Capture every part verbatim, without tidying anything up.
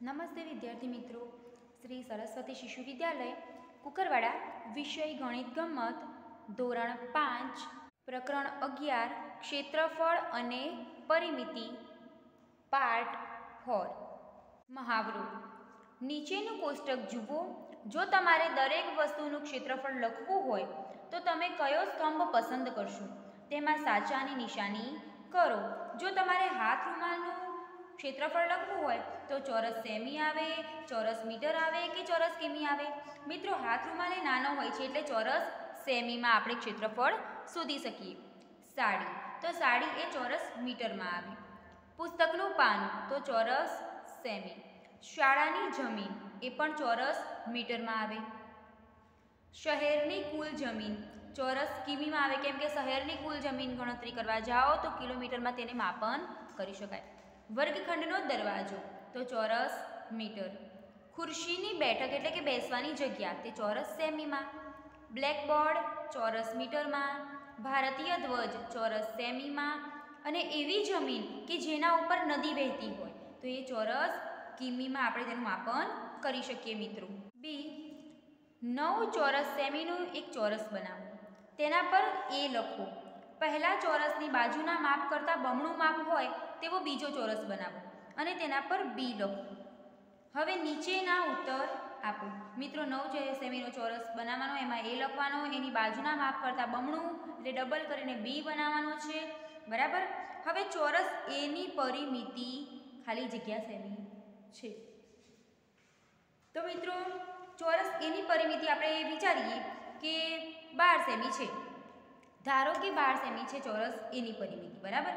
નમસ્તે વિદ્યાર્થી મિત્રો, શ્રી સરસ્વતી શિશુ વિદ્યાલય કુકરવાડા વિષય ગણિત ગમ્મત ધોરણ પાંચ પ્રકરણ અગિયાર ક્ષેત્રફળ અને પરિમિતિ પાર્ટ ફોર. મહાવરો. નીચેનું કોષ્ટક જુઓ. જો તમારે દરેક વસ્તુનું ક્ષેત્રફળ લખવું હોય તો તમે કયો સ્તંભ પસંદ કરશો? તેમાં સાચાની નિશાની કરો. જો તમારે હાથ રૂમાલનું ક્ષેત્રફળ લખવું હોય તો ચોરસ સેમી આવે, ચોરસ મીટર આવે કે ચોરસ કિમી આવે? મિત્રો, હાથ રૂમાલ એ નાનો હોય છે એટલે ચોરસ સેમીમાં આપણે ક્ષેત્રફળ શોધી શકીએ. સાડી તો સાડી એ ચોરસ મીટરમાં આવે. પુસ્તકનું પાન તો ચોરસ સેમી. શાળાની જમીન એ પણ ચોરસ મીટરમાં આવે. શહેરની કુલ જમીન ચોરસ કિમીમાં આવે, કેમ કે શહેરની કુલ જમીન ગણતરી કરવા જાઓ તો કિલોમીટરમાં તેને માપન કરી શકાય. વર્ગખંડનો દરવાજો તો ચોરસ મીટર. ખુરશીની બેઠક એટલે કે બેસવાની જગ્યા તે ચોરસ સેમીમાં. બ્લેકબોર્ડ ચોરસ મીટરમાં. ભારતીય ધ્વજ ચોરસ સેમીમાં. અને એવી જમીન કે જેના ઉપર નદી વહેતી હોય તો એ ચોરસ કિમીમાં આપણે તેનું માપન કરી શકીએ. મિત્રો, બી નવ ચોરસ સેમીનું એક ચોરસ બનાવો. તેના પર એ લખો. પહેલા ચોરસની બાજુના માપ કરતાં બમણું માપ હોય તેવો બીજો ચોરસ બનાવો અને તેના પર બી લખો. હવે નીચેના ઉત્તર આપો. મિત્રો, નવ સેમીનો ચોરસ બનાવવાનો, એમાં એ લખવાનો, એની બાજુના માપ કરતાં બમણું એટલે ડબલ કરીને બી બનાવવાનો છે. બરાબર. હવે ચોરસ એની પરિમિતિ ખાલી જગ્યા સેમી છે. તો મિત્રો, ચોરસ એની પરિમિતિ આપણે વિચારીએ કે બાર સેમી છે. ધારો કે બાર સેમી છે ચોરસ એની પરિમિતિ. બરાબર.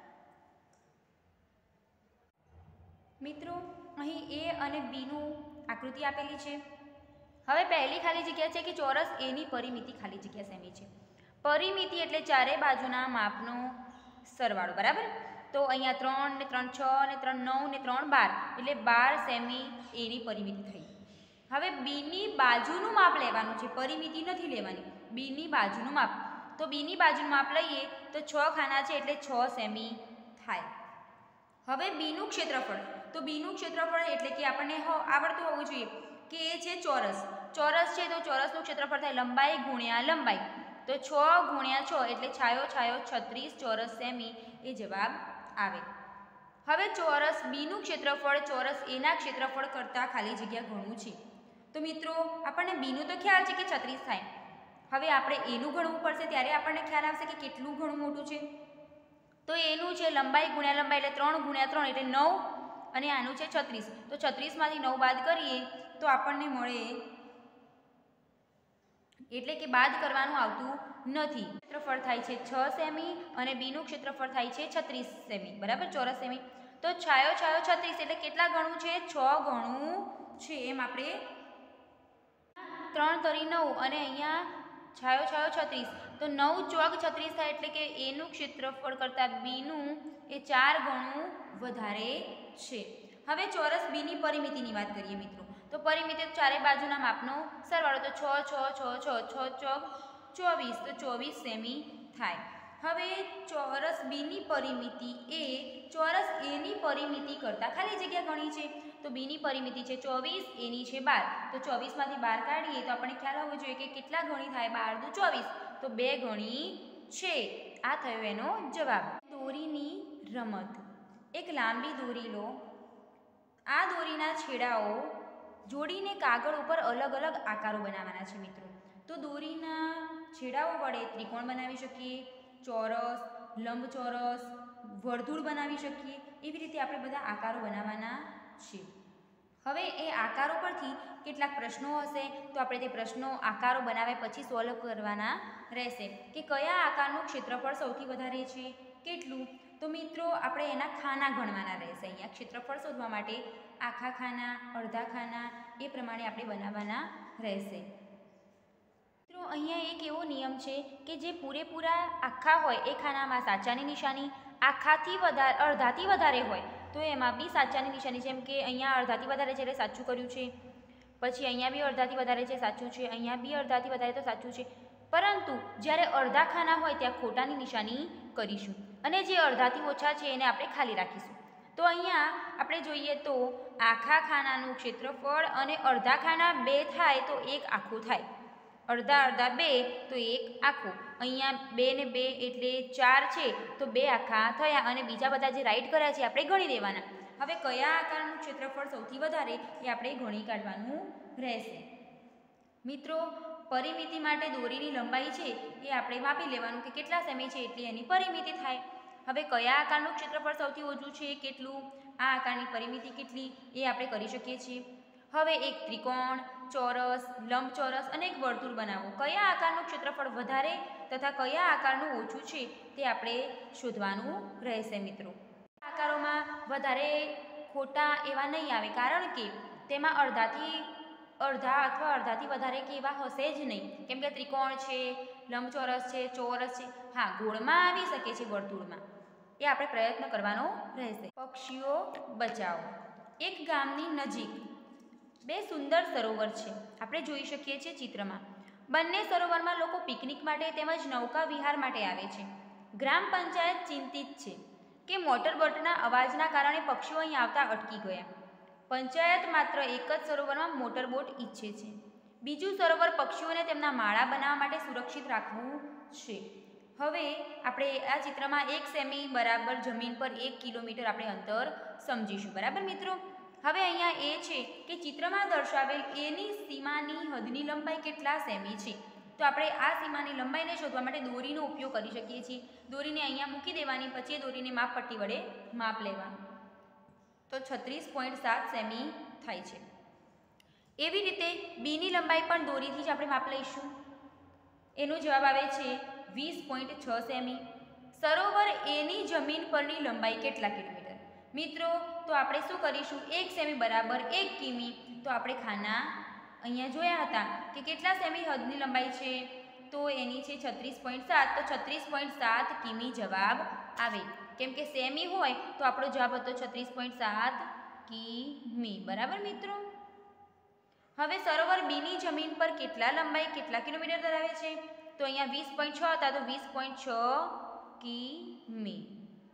મિત્રો, અહીં એ અને બીનું આકૃતિ આપેલી છે. હવે પહેલી ખાલી જગ્યા છે કે ચોરસ એની પરિમિતિ ખાલી જગ્યા સેમી છે. પરિમિતિ એટલે ચારે બાજુના માપનો સરવાળો. બરાબર. તો અહીંયા ત્રણ ને ત્રણ છ ને ત્રણ નવ ને ત્રણ બાર એટલે બાર સેમી એની પરિમિતિ થઈ. હવે બીની બાજુનું માપ લેવાનું છે, પરિમિતિ નથી લેવાની. બીની બાજુનું માપ, તો બીની બાજુનું માપ લઈએ તો છ ખાના છે એટલે છ સેમી થાય. હવે બીનું ક્ષેત્રફળ, તો બીનું ક્ષેત્રફળ એટલે કે આપણને આવડતું હોવું જોઈએ કે એ છે ચોરસ. ચોરસ છે તો ચોરસનું ક્ષેત્રફળ થાય લંબાઈ ગુણ્યા લંબાઈ. તો છ ગુણ્યા છ એટલે છાયો છાયો છત્રીસ ચોરસ સેમી એ જવાબ આવે. હવે ચોરસ બીનું ક્ષેત્રફળ ચોરસ એના ક્ષેત્રફળ કરતાં ખાલી જગ્યા ઘણું છે. તો મિત્રો, આપણને બીનું તો ખ્યાલ છે કે છત્રીસ થાય. હવે આપણે એનું ગણવું પડશે ત્યારે આપણને ખ્યાલ આવશે કે કેટલું ઘણું મોટું છે. તો એનું છે લંબાઈ ગુણ્યા લંબાઈ એટલે ત્રણ ગુણ્યા ત્રણ એટલે નવ અને આનું છે છત્રીસ. તો છત્રીસમાંથી નવ બાદ કરીએ તો આપણને મળે એટલે કે બાદ કરવાનું આવતું નથી. ક્ષેત્રફળ થાય છે છ સેમી અને બીનું ક્ષેત્રફળ થાય છે છત્રીસ સેમી. બરાબર. ચોરસ સેમી. તો છાયો છાયો છત્રીસ એટલે કેટલા ગણું છે? છ ગણું છે. એમ આપણે ત્રણ તરી નવ અને અહીંયા છાયો છાયો છત્રીસ, તો નવ ચોક છત્રીસ થાય એટલે કે એનું ક્ષેત્રફળ કરતાં બીનું એ ચાર ગણું વધારે છે. હવે ચોરસ બીની પરિમિતિની વાત કરીએ મિત્રો. તો પરિમિતિ ચારે બાજુના માપનો સરવાળો, તો છ છ છ છ છ ચોક ચોવીસ, તો ચોવીસ સેમી થાય. હવે ચોરસ બીની પરિમિતિ એ ચોરસ એની પરિમિતિ કરતાં ખાલી જગ્યા ગણી છે. તો બીની પરિમિતિ છે ચોવીસ, એની છે બાર. તો ચોવીસમાંથી બાર કાઢીએ તો આપણને ખ્યાલ હોવો જોઈએ કે કેટલા ગણી થાય? બાર દુ ચોવીસ, તો બે ગણી છે. આ થયો એનો જવાબ. દોરીની રમત. એક લાંબી દોરી લો. આ દોરીના છેડાઓ જોડીને કાગળ ઉપર અલગ અલગ આકારો બનાવવાના છે. મિત્રો, તો દોરીના છેડાઓ વડે ત્રિકોણ બનાવી શકીએ, ચોરસ, લંબચોરસ, વર્તુળ બનાવી શકીએ. એવી રીતે આપણે બધા આકારો બનાવવાના છે. હવે એ આકારો પરથી કેટલાક પ્રશ્નો હશે તો આપણે તે પ્રશ્નો આકારો બનાવ્યા પછી સોલ્વ કરવાના રહેશે કે કયા આકારનું ક્ષેત્રફળ સૌથી વધારે છે, કેટલું. તો મિત્રો, આપણે એના ખાના ગણવાના રહેશે. અહીંયા ક્ષેત્રફળ શોધવા માટે આખા ખાના, અડધા ખાના એ પ્રમાણે આપણે બનાવવાના રહેશે. મિત્રો, અહીંયા એક એવો નિયમ છે કે જે પૂરેપૂરા આખા હોય એ ખાનામાં સાચાની નિશાની, આખાથી વધારે અડધાથી વધારે હોય તો એમાં બી સાચાની નિશાની. જેમ કે અહીંયા અડધાથી વધારે છે એટલે સાચું કર્યું છે, પછી અહીંયા બી અડધાથી વધારે છે સાચું છે, અહીંયા બી અડધાથી વધારે તો સાચું છે. પરંતુ જ્યારે અડધા ખાના હોય ત્યાં ખોટાની નિશાની કરીશું અને જે અડધાથી ઓછા છે એને આપણે ખાલી રાખીશું. તો અહીંયા આપણે જોઈએ તો આખા ખાનાનું ક્ષેત્રફળ અને અડધા ખાના બે થાય તો એક આખું થાય, અડધા અડધા બે તો એક આખું. અહીંયા બે ને બે એટલે ચાર છે તો બે આખા થયા અને બીજા બધા જે રાઈટ કર્યા છે આપણે ગણી દેવાના. હવે કયા આકારનું ક્ષેત્રફળ સૌથી વધારે એ આપણે ગણી કાઢવાનું રહેશે. મિત્રો પરિમિતિ માટે દોરીની લંબાઈ છે એ આપણે માપી લેવાનું કે કેટલા સેમી છે એટલી એની પરિમિતિ થાય. હવે કયા આકારનું ક્ષેત્રફળ સૌથી ઓછું છે કેટલું, આ આકારની પરિમિતિ કેટલી એ આપણે કરી શકીએ છીએ. હવે એક ત્રિકોણ, ચોરસ, લંબચોરસ અને એક વર્તુળ બનાવો. કયા આકારનું ક્ષેત્રફળ વધારે તથા કયા આકારનું ઓછું છે તે આપણે શોધવાનું રહેશે. મિત્રો આકારોમાં વધારે ખોટા એવા નહીં આવે, કારણ કે તેમાં અડધાથી અડધા અથવા અડધાથી વધારે કે એવા હશે જ નહીં, કેમ કે ત્રિકોણ છે, લંબચોરસ છે, ચોરસ છે. હા, ગોળમાં આવી શકે છે, વર્તુળમાં એ આપણે પ્રયત્ન કરવાનો રહેશે. પક્ષીઓ બચાવો. એક ગામની નજીક બે સુંદર સરોવર છે, આપણે જોઈ શકીએ છીએ ચિત્રમાં. બંને સરોવરમાં લોકો પિકનિક માટે તેમજ નૌકા વિહાર માટે આવે છે. ગ્રામ પંચાયત ચિંતિત છે કે મોટર બોટના અવાજના કારણે પક્ષીઓ અહીં આવતા અટકી ગયા. પંચાયત માત્ર એક જ સરોવરમાં મોટર બોટ ઈચ્છે છે. બીજું સરોવર પક્ષીઓને તેમના માળા બનાવવા માટે સુરક્ષિત રાખવું છે. હવે આપણે આ ચિત્રમાં એક સેમી બરાબર જમીન પર એક કિલોમીટર આપણે અંતર સમજીશું. બરાબર મિત્રો, હવે અહીંયા એ છે કે ચિત્રમાં દર્શાવેલ એની સીમાની હદની લંબાઈ કેટલા સેમી છે. તો આપણે આ સીમાની લંબાઈને શોધવા માટે દોરીનો ઉપયોગ કરી શકીએ છીએ. દોરીને અહીંયા મૂકી દેવાની, પછી દોરીને માપપટ્ટી વડે માપ લેવાનું. તો છત્રીસ પોઈન્ટ સાત સેમી થાય છે. એવી રીતે બીની લંબાઈ પણ દોરીથી જ આપણે માપ લઈશું. એનો જવાબ આવે છે વીસ પોઈન્ટ છ સેમી. સરોવર એની જમીન પરની લંબાઈ કેટલા કિલોમીટર? મિત્રો તો આપણે શું કરીશું, એક સેમી બરાબર એક કિમી. તો આપણે ખાના અહીંયા જોયા હતા કે કેટલા સેમી હદની લંબાઈ છે, તો એની છે છત્રીસ પોઈન્ટ સાત. તો છત્રીસ પોઈન્ટ સાત કિમી જવાબ આવે, કેમ કે સેમી હોય તો આપણો જવાબ હતો છત્રીસ પોઈન્ટ સાત કિમી. બરાબર મિત્રો, હવે સરોવર બીની જમીન પર કેટલા લંબાઈ કેટલા કિલોમીટર ધરાવે છે? તો અહીંયા વીસ પોઈન્ટ છ હતા, તો વીસ પોઈન્ટ છ કિમી.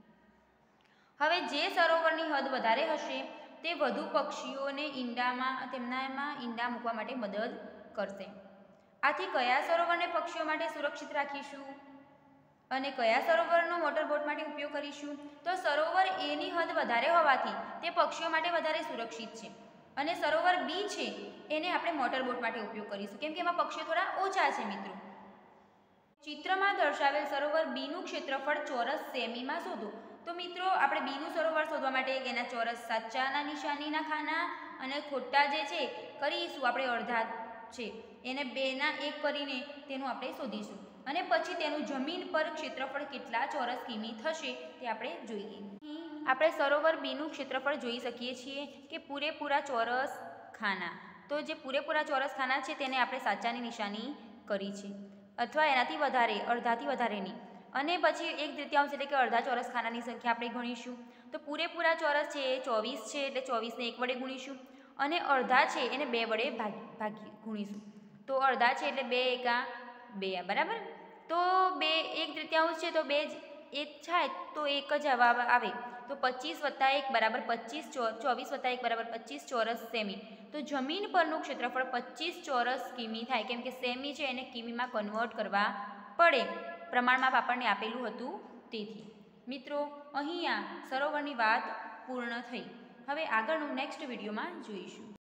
હવે જે સરોવરની હદ વધારે હશે તે વધુ પક્ષીઓને ઈંડામાં તેમનામાં ઈંડા મૂકવા માટે મદદ કરશે. આથી કયા સરોવરને પક્ષીઓ માટે સુરક્ષિત રાખીશું અને કયા સરોવરનો મોટરબોટ માટે ઉપયોગ કરીશું? તો સરોવર એની હદ વધારે હોવાથી તે પક્ષીઓ માટે વધારે સુરક્ષિત છે, અને સરોવર બી છે એને આપણે મોટરબોટ માટે ઉપયોગ કરીશું, કેમ કે એમાં પક્ષીઓ થોડા ઓછા છે. મિત્રો ચિત્રમાં દર્શાવેલ સરોવર બીનું ક્ષેત્રફળ ચોરસ સેમીમાં શોધો. તો મિત્રો આપણે બીનું સરોવર શોધવા માટે એના ચોરસ સાચાના નિશાનીના ખાના અને ખોટા જે છે કરીશું આપણે અડધા છે એને બેના એક કરીને તેનું આપણે શોધીશું, અને પછી તેનું જમીન પર ક્ષેત્રફળ કેટલા ચોરસ કિમી થશે તે આપણે જોઈએ. આપણે સરોવર બીનું ક્ષેત્રફળ જોઈ શકીએ છીએ કે પૂરેપૂરા ચોરસ ખાના. તો જે પૂરેપૂરા ચોરસ ખાના છે તેને આપણે સાચાની નિશાની કરી છે, અથવા એનાથી વધારે, અડધાથી વધારેની. અને પછી એક તૃતીયાંશ એટલે કે અડધા ચોરસ ખાનાની સંખ્યા આપણે ગણીશું. તો પૂરેપૂરા ચોરસ છે એ ચોવીસ છે, એટલે ચોવીસને એક વડે ગુણીશું, અને અડધા છે એને બે વડે ભાગી ભાગી ગુણીશું. તો અડધા છે એટલે બે એકા બે. બરાબર, તો બે એક તૃતીયાંશ છે તો બે જ એક થાય તો એક જ જવાબ આવે. તો પચીસ વત્તા એક બરાબર પચીસ, ચોવીસ વત્તા એક બરાબર પચીસ ચોરસ સેમી. તો જમીન પરનું ક્ષેત્રફળ પચીસ ચોરસ કિમી થાય, કેમ કે સેમી છે એને કિમીમાં કન્વર્ટ કરવા પડે, પ્રમાણમાં આપણને આપેલું હતું તેથી. મિત્રો અહીંયા સરોવરની વાત પૂર્ણ થઈ. હવે આગળનું નેક્સ્ટ વિડીયોમાં જોઈશું.